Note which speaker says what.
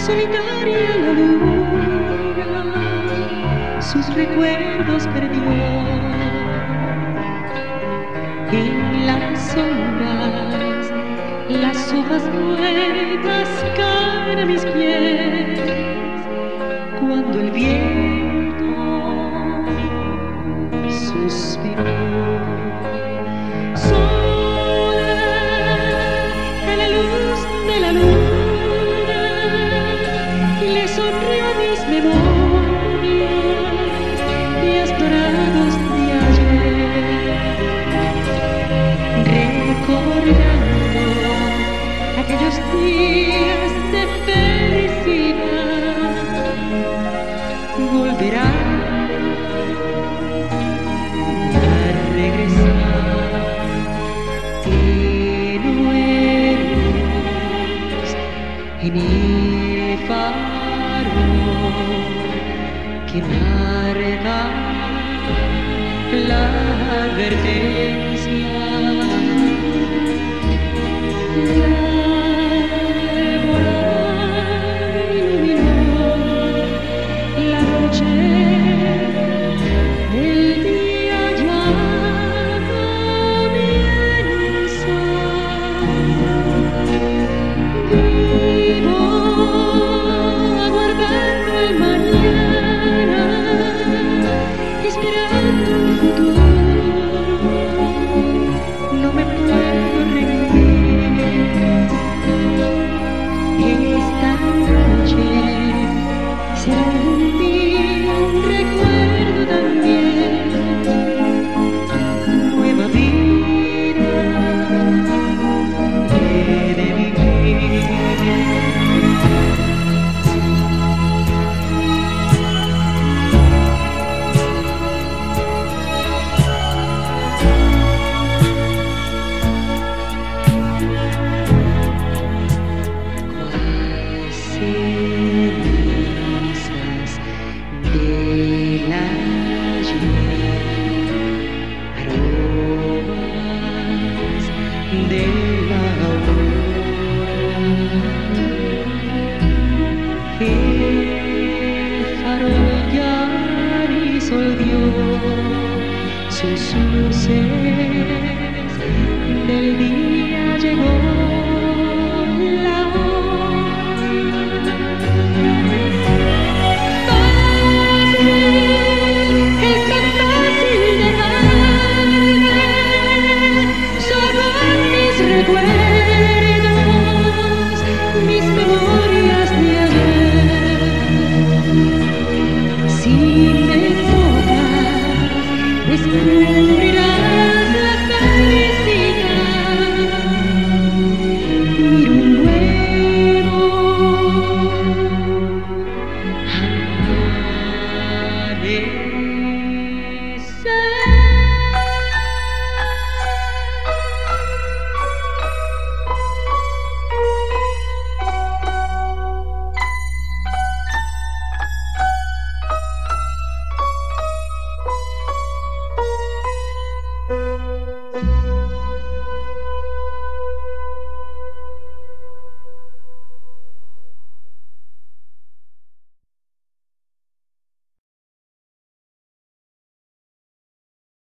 Speaker 1: solitaria la luna sus recuerdos perdió. En las sombras las hojas muertas caen a mis pies cuando el viento suspiró. Sola a la luz de la luna le sonrió a mis memorias días dorados de ayer, recordando aquellos días de felicidad. Volverá a regresar tenueros en el faro que marca la advertencia. La alborada iluminó la noche, el día ya comienza. Vivo aguardando el mañana, esperando un futuro. No me puedo rendir. Esta noche será algún día un recuerdo también. Nueva vida he de vivir. Cenizas del ayer, aromas de